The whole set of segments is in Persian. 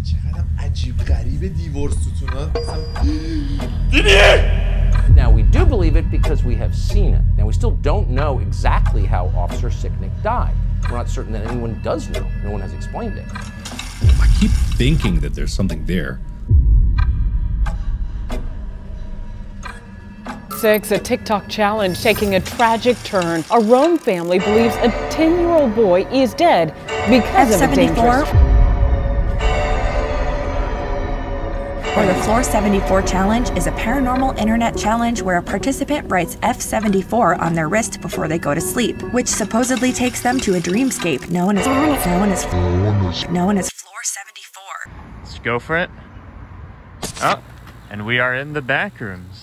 چقدر عجیب غریب دیورس ستونان. Now we do believe it because we have seen it. Now we still don't know exactly how Officer Sicknick died. We're not certain that anyone does know. No one has explained it. I keep thinking that there's something there. A TikTok challenge taking a tragic turn. A Rome family believes a 10-year-old boy is dead because of a dangerous... Or the Floor 74 challenge is a paranormal internet challenge where a participant writes F74 on their wrist before they go to sleep, which supposedly takes them to a dreamscape known as Floor 74. Let's go for it. Oh, and we are in the back rooms.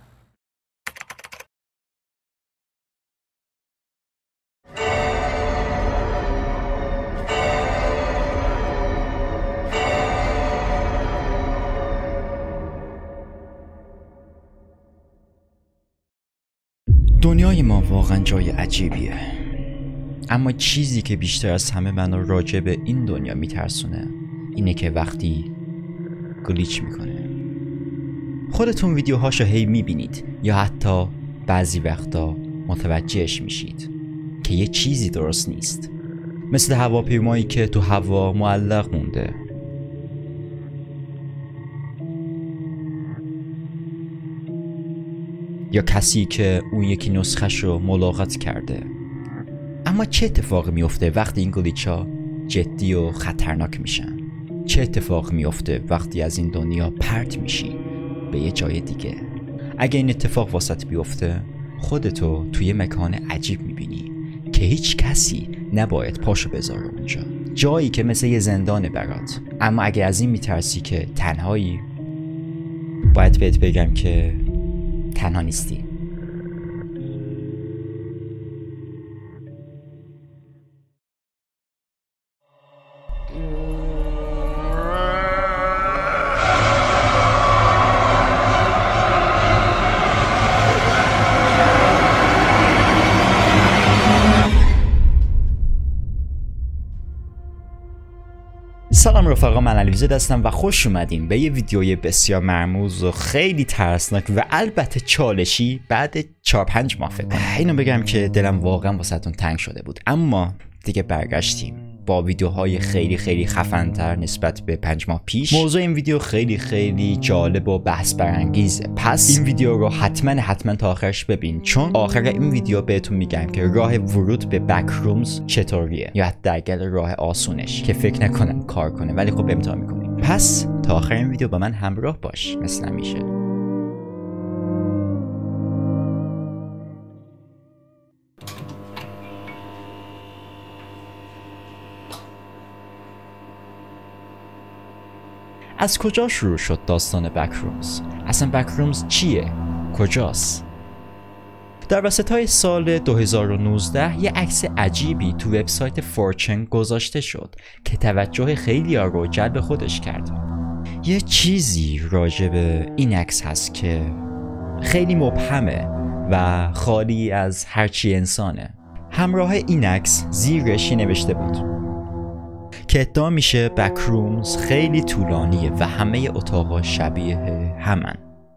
دنیای ما واقعا جای عجیبیه، اما چیزی که بیشتر از همه منو راجع به این دنیا میترسونه اینه که وقتی گلیچ میکنه. خودتون ویدیوهاشو هی میبینید یا حتی بعضی وقتا متوجهش میشید که یه چیزی درست نیست، مثل هواپیمایی که تو هوا معلق مونده، یا کسی که اون یکی نسخش رو ملاقات کرده. اما چه اتفاقی میفته وقتی این گلیچ‌ها جدی و خطرناک میشن؟ چه اتفاقی میفته وقتی از این دنیا پرت میشی به یه جای دیگه؟ اگه این اتفاق واسط بیفته، خودتو توی مکان عجیب میبینی که هیچ کسی نباید پاشو بذاره اونجا، جایی که مثل یه زندانه برات. اما اگه از این میترسی که تنهایی، باید بهت بگم که تنها نیستی. سلام رفقا، من علیزاده هستم و خوش اومدین به یه ویدیوی بسیار مرموز و خیلی ترسناک و البته چالشی بعد 4-5 ماه. اینو بگم که دلم واقعا واسهتون تنگ شده بود، اما دیگه برگشتیم با ویدیوهای خیلی خفن‌تر نسبت به 5 ماه پیش. موضوع این ویدیو خیلی جالب و بحث برانگیزه، پس این ویدیو رو حتما تا آخرش ببین، چون آخر این ویدیو بهتون میگم که راه ورود به بک رومز چطوریه، یا حداقل راه آسونش که فکر نکنم کار کنه، ولی خب امتحان میکنیم. پس تا آخر این ویدیو با من همراه باش مثل همیشه. از کجا شروع شد داستان بک رومز؟ اصلا بک رومز چیه؟ کجاست؟ در وسطای سال 2019 یه عکس عجیبی تو وبسایت فورچن گذاشته شد که توجه خیلی ها رو جلب خودش کرد. یه چیزی راجع به این عکس هست که خیلی مبهمه و خالی از هرچی انسانه. همراه این عکس زیرش نوشته بود که ادعا میشه بک رومز خیلی طولانیه و همه اتاقا شبیه همن.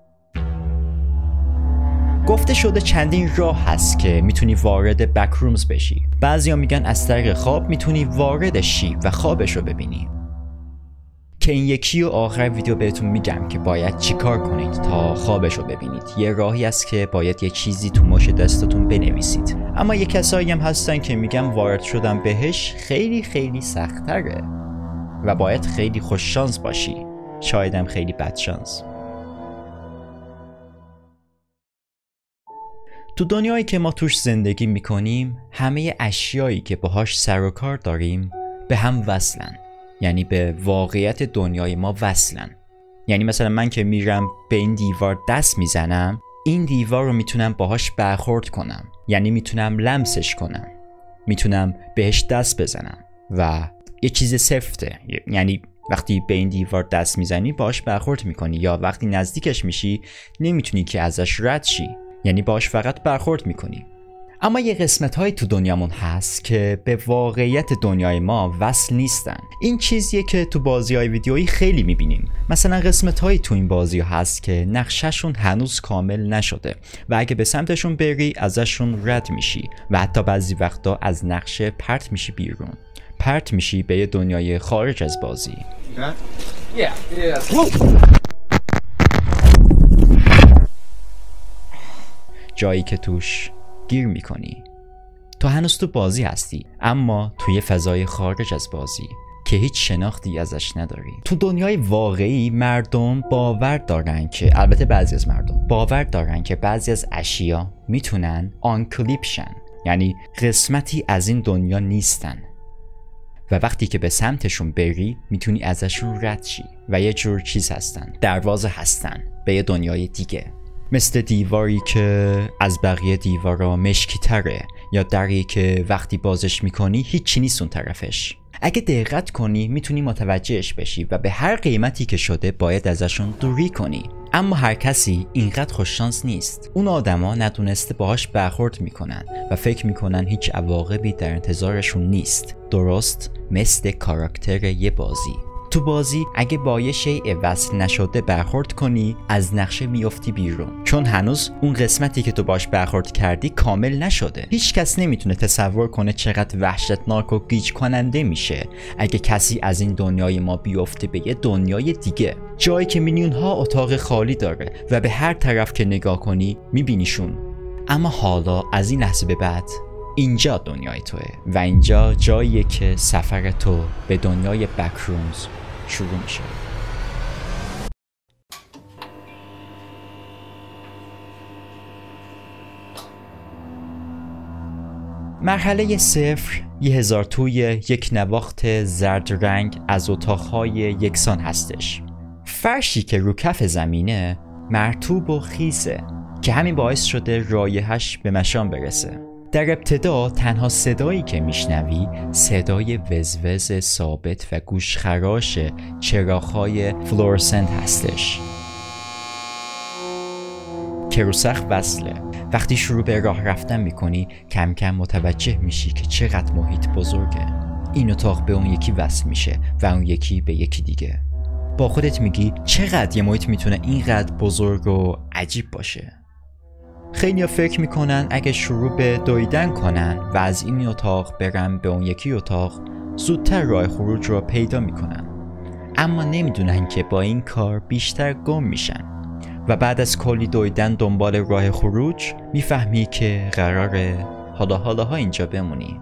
گفته شده چندین راه هست که میتونی وارد بک رومز بشی. بعضیا میگن از طریق خواب میتونی وارد شی و خوابش رو ببینی، که این یکی و آخر ویدیو بهتون میگم که باید چیکار کنید تا خوابش رو ببینید. یه راهی است که باید یه چیزی تو ماش دستتون بنویسید. اما یه کسایی هم هستن که میگن وارد شدن بهش خیلی سخت‌تره و باید خیلی خوش شانس باشی، شاید هم خیلی بد شانس. تو دنیایی که ما توش زندگی میکنیم، همه اشیایی که باهاش سر و کار داریم به هم وصلن، یعنی به واقعیت دنیای ما وصلن. یعنی مثلا من که میرم به این دیوار دست میزنم، این دیوار رو میتونم باهاش برخورد کنم، یعنی میتونم لمسش کنم، میتونم بهش دست بزنم و یه چیز سفته. یعنی وقتی به این دیوار دست میزنی باهاش برخورد میکنی، یا وقتی نزدیکش میشی نمیتونی که ازش رد شی، یعنی باهاش فقط برخورد میکنی. اما یه قسمت های تو دنیامون هست که به واقعیت دنیای ما وصل نیستن. این چیزیه که تو بازی های ویدیویی خیلی میبینیم. مثلا قسمت هایی تو این بازی هست که نقشهشون هنوز کامل نشده و اگه به سمتشون بری ازشون رد میشی و حتی بعضی وقتا از نقشه پرت میشی بیرون. پرت میشی به یه دنیای خارج از بازی. جایی که توش گیر میکنی. تو هنوز تو بازی هستی اما توی فضای خارج از بازی که هیچ شناختی ازش نداری. تو دنیای واقعی مردم باور دارن که البته بعضی از مردم باور دارن که بعضی از اشیا میتونن آن کلیپ شن، یعنی قسمتی از این دنیا نیستن و وقتی که به سمتشون بری میتونی ازشون رد شی و یه جور چیز هستن، دروازه هستن به یه دنیای دیگه، مثل دیواری که از بقیه دیوارا مشکی تره یا دری که وقتی بازش میکنی هیچی نیست اون طرفش. اگه دقت کنی میتونی متوجهش بشی و به هر قیمتی که شده باید ازشون دوری کنی. اما هر کسی اینقدر خوششانس نیست. اون آدما ندونسته باهاش برخورد میکنن و فکر میکنن هیچ عواقبی در انتظارشون نیست، درست مثل کاراکتر یه بازی. تو بازی اگه با یه شیء وصل نشده برخورد کنی از نقشه میافتی بیرون، چون هنوز اون قسمتی که تو باش برخورد کردی کامل نشده. هیچ کس نمیتونه تصور کنه چقدر وحشتناک و گیج کننده میشه اگه کسی از این دنیای ما بیفته به یه دنیای دیگه، جایی که میلیون ها اتاق خالی داره و به هر طرف که نگاه کنی میبینیشون. اما حالا از این لحظه به بعد اینجا دنیای توه و اینجا جاییه که سفر تو به دنیای بکرومز شروع میشه. مرحله 0 1000 توی یک نواخت زرد رنگ از اتاقهای یکسان هستش. فرشی که رو کف زمینه مرطوب و خیسه که همین باعث شده رایحه‌اش به مشام برسه. در ابتدا تنها صدایی که میشنوی صدای وزوز ثابت و گوشخراش چراغ‌های فلورسنت هستش که رو سقف وصله. وقتی شروع به راه رفتن میکنی کم کم متوجه میشی که چقدر محیط بزرگه. این اتاق به اون یکی وصل میشه و اون یکی به یکی دیگه. با خودت میگی چقدر یه محیط میتونه اینقدر بزرگ و عجیب باشه. خیلی فکر میکنن اگه شروع به دویدن کنن و از این اتاق برن به اون یکی اتاق زودتر راه خروج رو پیدا میکنن، اما نمیدونن که با این کار بیشتر گم میشن و بعد از کلی دویدن دنبال راه خروج میفهمی که قراره حالاها اینجا بمونی.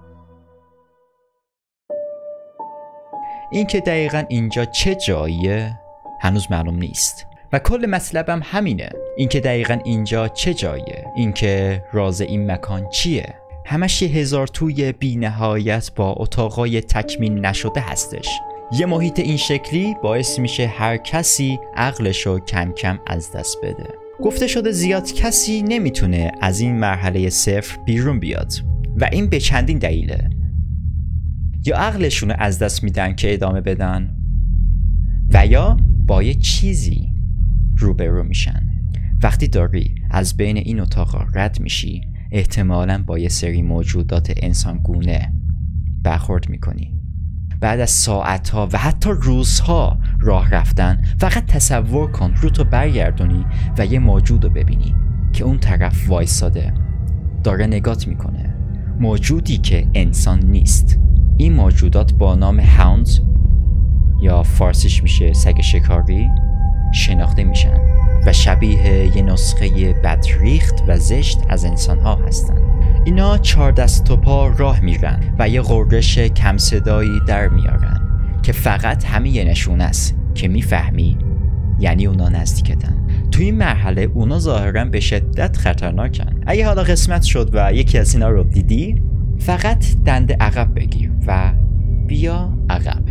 این که دقیقا اینجا چه جاییه هنوز معلوم نیست و کل مطلبم همینه، اینکه دقیقاً اینجا چه جاییه، اینکه راز این مکان چیه. همش یه 1000 توی بی نهایت با اتاقای تکمیل نشده هستش. یه محیط این شکلی باعث میشه هر کسی عقلشو کم کم از دست بده. گفته شده زیاد کسی نمیتونه از این مرحله 0 بیرون بیاد و این به چندین دلیله. یا عقلشونو از دست میدن که ادامه بدن و یا با یه چیزی روبرو میشن. وقتی داری از بین این اتاقا رد میشی احتمالاً با یه سری موجودات انسانگونه برخورد میکنی. بعد از ساعتها و حتی روزها راه رفتن فقط تصور کن روتو برگردونی و یه موجود رو ببینی که اون طرف وایساده داره نگات میکنه. موجودی که انسان نیست. این موجودات با نام هاوندز یا فارسیش میشه سگ شکاری شناخته میشن و شبیه یه نسخه بدریخت و زشت از انسان ها هستن. اینا 4 دست و پا راه میرن و یه غرش کم صدایی در میارن که فقط همین یه نشونه است که میفهمی یعنی اونا نزدیکتن. تو این مرحله اونا ظاهرا به شدت خطرناکن. اگه حالا قسمت شد و یکی از اینا رو دیدی فقط دند عقب بگیر و بیا عقب.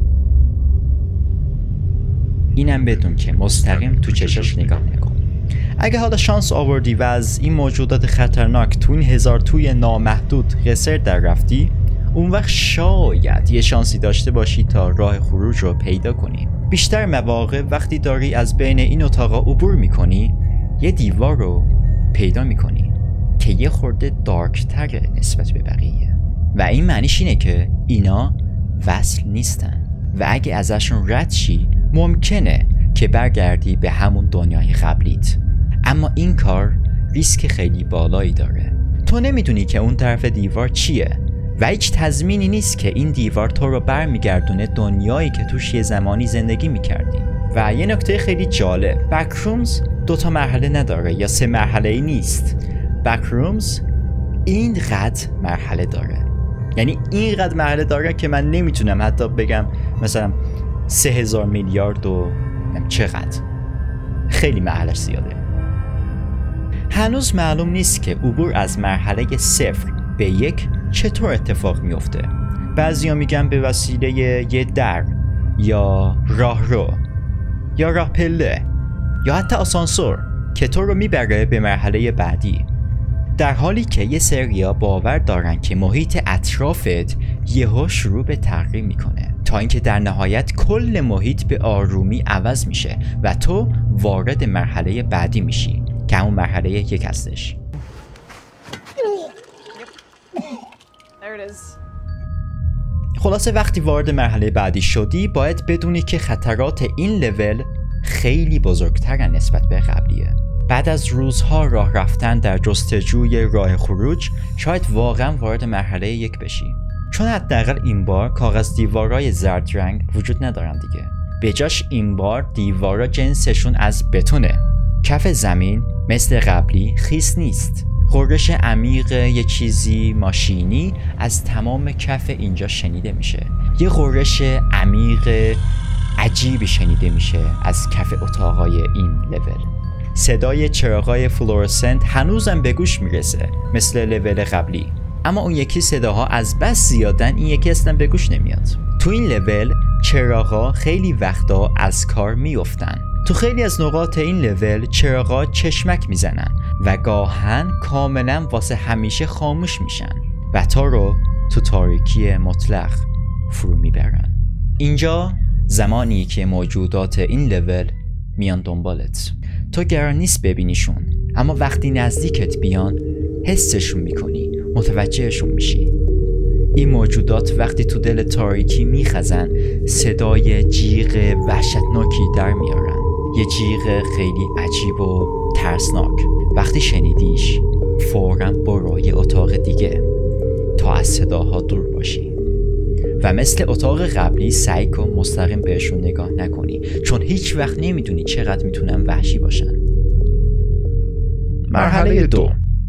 اینم بدون که مستقیم تو چشاش نگاه نکن. اگه حالا شانس آوردی و از این موجودات خطرناک تو این 1000 توی نامحدود قصر در رفتی، اون وقت شاید یه شانسی داشته باشی تا راه خروج رو پیدا کنی. بیشتر مواقع وقتی داری از بین این اتاقا عبور میکنی یه دیوار رو پیدا میکنی که یه خورده دارک تره نسبت به بقیه و این معنیش اینه که اینا وصل نیستن و اگه ازشون رد شی ممکنه که برگردی به همون دنیای قبلیت، اما این کار ریسک خیلی بالایی داره. تو نمیدونی که اون طرف دیوار چیه و هیچ تضمینی نیست که این دیوار تو رو برمیگردونه دنیایی که توش یه زمانی زندگی میکردی. و یه نکته خیلی جالب، بکرومز 2 مرحله نداره یا 3 مرحله‌ای نیست. بکرومز اینقدر مرحله داره، یعنی اینقدر مرحله داره که من نمیتونم حتی بگم مثلا 3000 میلیارد و چقدر. خیلی مرحله‌اش زیاده. هنوز معلوم نیست که عبور از مرحله 0 به 1 چطور اتفاق میفته. بعضیا میگن به وسیله یه در یا راهرو یا راه پله یا حتی آسانسور که تو رو میبره به مرحله بعدی، در حالی که یه سریا باور دارن که محیط اطرافت یهو شروع به تغییر میکنه تا اینکه در نهایت کل محیط به آرومی عوض میشه و تو وارد مرحله بعدی میشی که همون مرحله 1 هستش. خلاصه وقتی وارد مرحله بعدی شدی باید بدونی که خطرات این لول خیلی بزرگترن نسبت به قبلیه. بعد از روزها راه رفتن در جستجوی راه خروج شاید واقعا وارد مرحله 1 بشی، چون حداقل این بار کاغذ دیوارای زرد رنگ وجود ندارن دیگه. به جاش این بار دیوارا جنسشون از بتونه. کف زمین مثل قبلی خیس نیست. غرش عمیق یه چیزی ماشینی از تمام کف اینجا شنیده میشه. یه غرش عمیق عجیبی شنیده میشه از کف اتاقای این لول. صدای چراغای فلورسنت هنوزم به گوش میرسه مثل لول قبلی، اما اون یکی صداها از بس زیادن این یکی اصلا به گوش نمیاد. تو این لول چراغا خیلی وقتا از کار میافتن. تو خیلی از نقاط این لول چراغا چشمک میزنن و گاهن کاملا واسه همیشه خاموش میشن و تا رو تو تاریکی مطلق فرو میبرن. اینجا زمانی که موجودات این لول میان دنبالت، تو قرار نیست ببینیشون، اما وقتی نزدیکت بیان حسشون میکنی، متوجهشون میشی. این موجودات وقتی تو دل تاریکی میخزن صدای جیغ وحشتناکی در میارن، یه جیغ خیلی عجیب و ترسناک. وقتی شنیدیش فوراً برو یه اتاق دیگه تا از صداها دور باشی و مثل اتاق قبلی سعی کن مستقیم بهشون نگاه نکنی، چون هیچ وقت نمیدونی چقدر میتونن وحشی باشن. مرحله 2.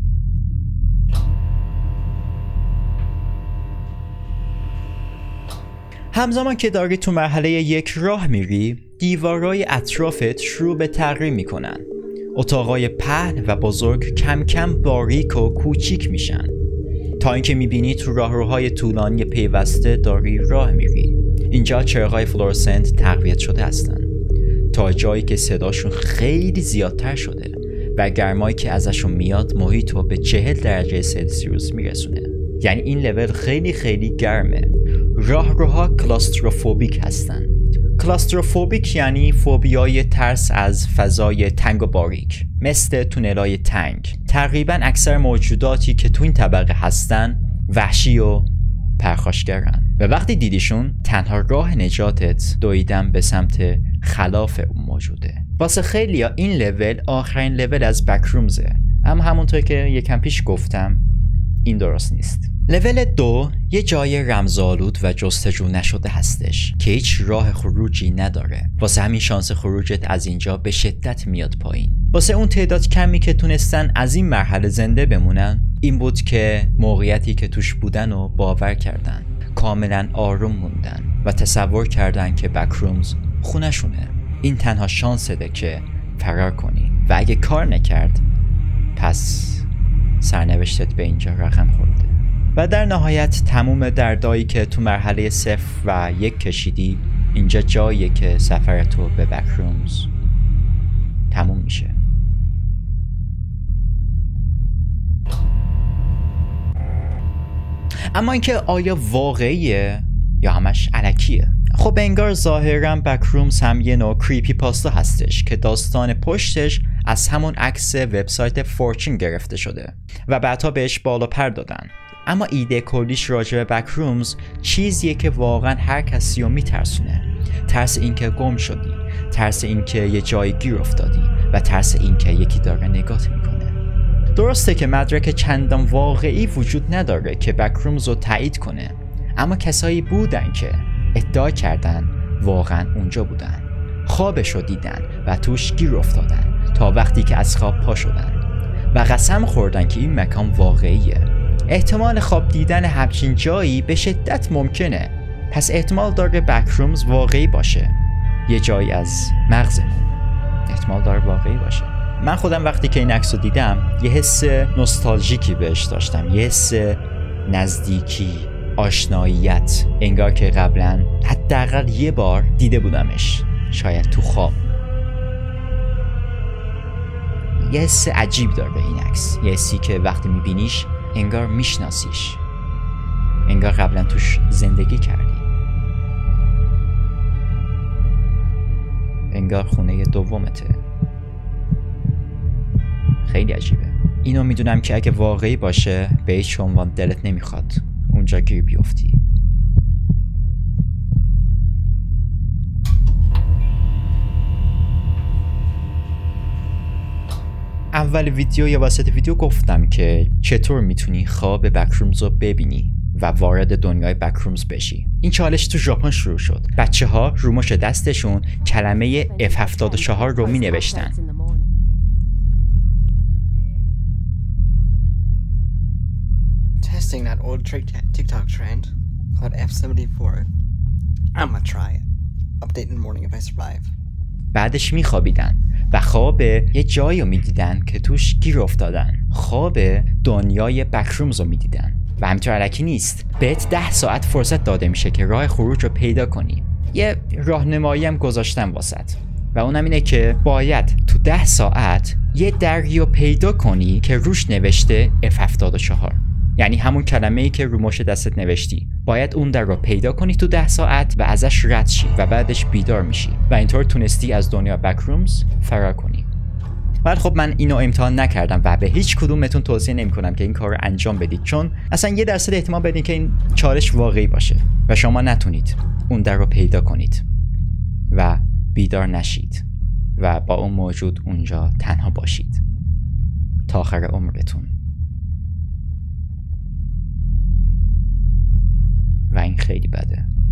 همزمان که داری تو مرحله 1 راه میری، دیوارای اطرافت شروع به تغییر میکنن. اتاقای پهن و بزرگ کم کم باریک و کوچیک میشن تا اینکه میبینی تو راهروهای طولانی پیوسته داری راه میری. اینجا چراغای فلورسنت تقویت شده هستن تا جایی که صداشون خیلی زیادتر شده و گرمایی که ازشون میاد محیط رو به 40 درجه سلسیوس میرسونه. یعنی این لول خیلی خیلی گرمه. راهروها کلاستروفوبیک هستن. کلاستروفوبیک یعنی فوبیای ترس از فضای تنگ و باریک، مثل تونلای تنگ. تقریبا اکثر موجوداتی که تو این طبقه هستن وحشی و پرخاشگرن و وقتی دیدیشون تنها راه نجاتت دویدن به سمت خلاف اون موجوده. واسه خیلیا این لول آخرین لول از بکرومزه، اما همونطور که یکم پیش گفتم این درست نیست. لول 2 یه جای رمزآلود و جستجو نشده هستش که هیچ راه خروجی نداره. واسه همین شانس خروجت از اینجا به شدت میاد پایین. واسه اون تعداد کمی که تونستن از این مرحله زنده بمونن، این بود که موقعیتی که توش بودن و باور کردن، کاملا آروم موندن و تصور کردن که بکرومز خونشونه. این تنها شانسته که فرار کنی و اگه کار نکرد پس سرنوشتت به اینجا رقم خورده. و در نهایت تموم دردایی که تو مرحله 0 و 1 کشیدی، اینجا جاییه که سفرتو به بکرومز تموم میشه. اما اینکه آیا واقعیه یا همش الکیه؟ خب انگار ظاهرا بکرومز هم یه نوع کریپی پاستا هستش که داستان پشتش از همون عکس وبسایت فورچین گرفته شده و بعدها بهش بالا پر دادن. اما ایده کلیش راجع به بک‌رومز چیزیه که واقعا هر کسی رو میترسونه. ترس اینکه گم شدی، ترس اینکه یه جایی گیر افتادی و ترس اینکه یکی داره نگات میکنه. درسته که مدرک چندان واقعی وجود نداره که بک‌رومز رو تایید کنه، اما کسایی بودن که ادعا کردن واقعا اونجا بودن، خوابش رو دیدن و توش گیر افتادن تا وقتی که از خواب پا شدن و قسم خوردن که این مکان واقعیه. احتمال خواب دیدن همچین جایی به شدت ممکنه، پس احتمال داره بک‌رومز واقعی باشه، یه جایی از مغزمون احتمال داره واقعی باشه. من خودم وقتی که این عکس رو دیدم یه حس نوستالژیکی بهش داشتم، یه حس نزدیکی، آشناییت، انگار که قبلا حداقل یه بار دیده بودمش، شاید تو خواب. یه حس عجیب داره این عکس، یه حسی که وقتی میبینیش انگار میشناسیش، انگار قبلا توش زندگی کردی، انگار خونه دومته. خیلی عجیبه. اینو میدونم که اگه واقعی باشه به هیچ عنوان دلت نمیخواد اونجا گیر بیفتی. اول ویدیو یا وسط ویدیو گفتم که چطور میتونی خواب بک‌رومز رو ببینی و وارد دنیای بک‌رومز بشی. این چالش تو ژاپن شروع شد. بچه‌ها رو مش دستشون کلمه F74 رو می نوشتن. Testing that old TikTok trend called F74. I'm gonna try it. Update in the morning if I survive. بعدش میخوابیدن و خواب یه جایی رو میدیدن که توش گیر افتادن. خواب دنیای بک‌رومز رو میدیدن و همینطور الکی نیست. بهت 10 ساعت فرصت داده میشه که راه خروج رو پیدا کنی. یه راهنمایی هم گذاشتن واسط و اونم اینه که باید تو 10 ساعت یه دری رو پیدا کنی که روش نوشته F74، یعنی همون کلمه‌ای که رو مش دستت نوشتی. باید اون در رو پیدا کنی تو 10 ساعت و ازش رد شی و بعدش بیدار میشی و اینطور تونستی از دنیا بک‌رومز فرار کنی. ولی خب من اینو امتحان نکردم و به هیچ کدومتون توصیه نمی‌کنم که این کار رو انجام بدید، چون اصلا 1% احتمال بدین که این چالش واقعی باشه و شما نتونید اون در رو پیدا کنید و بیدار نشید و با اون موجود اونجا تنها باشید تا آخر عمرتون. و این خیلی بده.